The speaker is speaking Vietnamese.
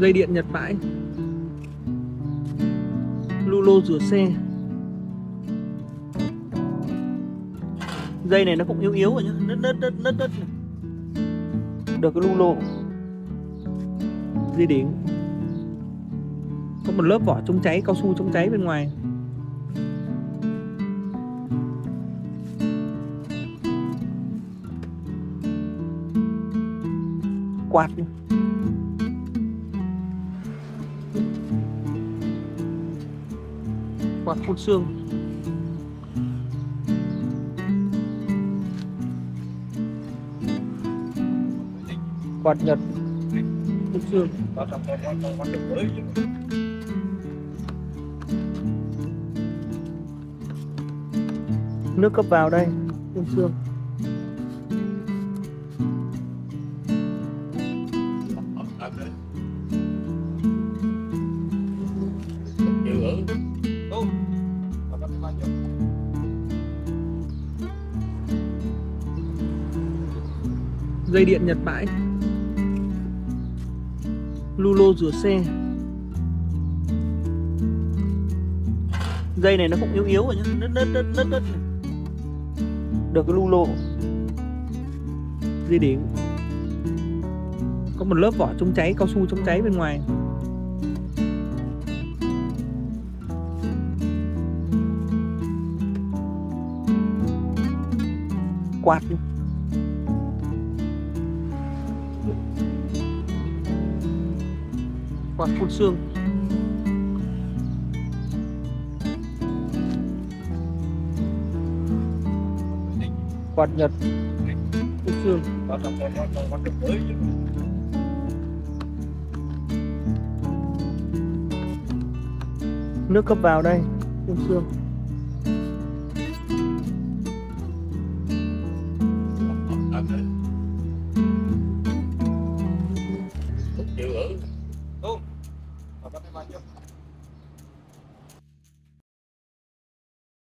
Dây điện Nhật bãi. Lu lô rửa xe. Dây này nó cũng yếu yếu rồi nhá, nứt. Được cái lu lô. Dây điện. Có một lớp vỏ chống cháy, cao su chống cháy bên ngoài. Quạt. Quạt phun sương. Quạt Nhật phun sương. Nước cấp vào đây phun sương. Dây điện Nhật bãi. Lu lô rửa xe. Dây này nó cũng yếu yếu rồi nhá, nứt. Được cái lu lô. Dây điện. Có một lớp vỏ chống cháy, cao su chống cháy bên ngoài. Quạt. Quạt phun sương. Quạt Nhật phun sương. Nước cấp vào đây phun sương. Chịu